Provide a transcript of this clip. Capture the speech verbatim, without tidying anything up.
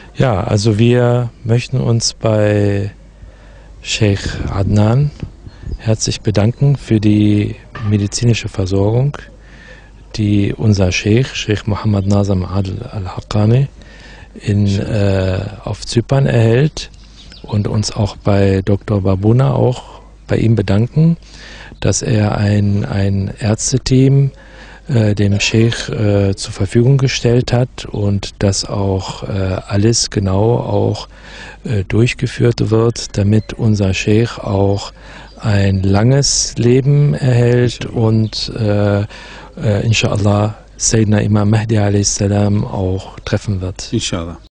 Ja, also wir möchten uns bei Sheikh Adnan herzlich bedanken für die medizinische Versorgung, die unser Sheikh, Sheikh Mohammed Nazam Adel Al-Haqqani, in, äh, auf Zypern erhält, und uns auch bei Doktor Babuna auch bei ihm bedanken, dass er ein, ein Ärzteteam äh, dem Sheikh äh, zur Verfügung gestellt hat und dass auch äh, alles genau auch äh, durchgeführt wird, damit unser Sheikh auch ein langes Leben erhält und äh, äh, inshallah Sayyidina Imam Mahdi a.s. auch treffen wird. Inshallah.